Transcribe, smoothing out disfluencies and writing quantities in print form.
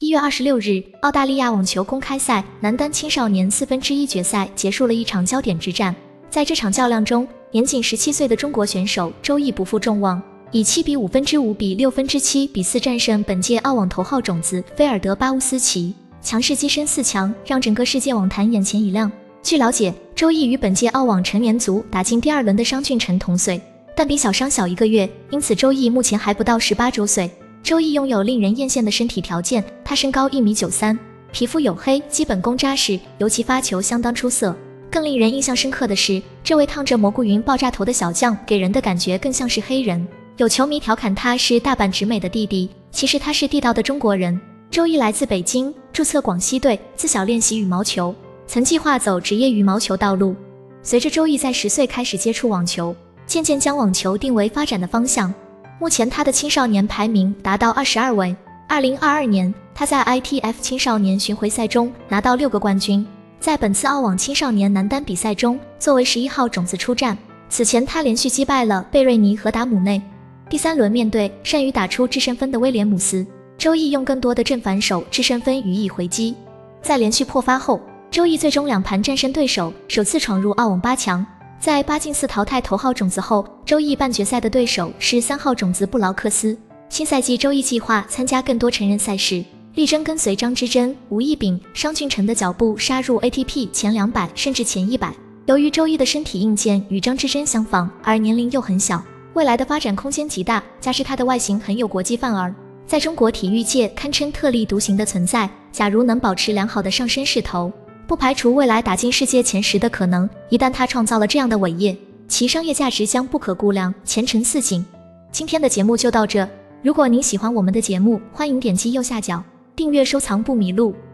1月26日，澳大利亚网球公开赛男单青少年1/4决赛结束了一场焦点之战。在这场较量中，年仅17岁的中国选手周毅不负众望，以7比5/5比6/7比4战胜本届澳网头号种子菲尔德巴乌斯奇，强势跻身4强，让整个世界网坛眼前一亮。据了解，周毅与本届澳网成年组打进第2轮的商俊成同岁，但比小商小1个月，因此周毅目前还不到18周岁。周毅拥有令人艳羡的身体条件，他身高1.93米，皮肤黝黑，基本功扎实，尤其发球相当出色。更令人印象深刻的是，这位烫着蘑菇云爆炸头的小将给人的感觉更像是黑人。有球迷调侃他是大阪直美的弟弟，其实他是地道的中国人。周毅来自北京，注册广西队，自小练习羽毛球，曾计划走职业羽毛球道路。随着周毅在10岁开始接触网球，渐渐将网球定为发展的方向。目前他的青少年排名达到22位。2022年，他在 ITF 青少年巡回赛中拿到6个冠军，在本次澳网青少年男单比赛中作为11号种子出战。此前他连续击败了贝瑞尼和达姆内。第3轮面对善于打出制胜分的威廉姆斯，周毅用更多的正反手制胜分予以回击。在连续破发后，周毅最终2盘战胜对手，首次闯入澳网8强。在8进4淘汰头号种子后，周毅半决赛的对手是3号种子布劳克斯。新赛季周毅计划参加更多成人赛事，力争跟随张之臻、吴亦丙、商俊成的脚步杀入 ATP 前200甚至前100。由于周毅的身体硬件与张之臻相仿，而年龄又很小，未来的发展空间极大，加之他的外形很有国际范儿，在中国体育界堪称特立独行的存在。假如能保持良好的上升势头，不排除未来打进世界前10的可能。一旦他创造了这样的伟业，其商业价值将不可估量，前程似锦。今天的节目就到这，如果您喜欢我们的节目，欢迎点击右下角订阅收藏不迷路。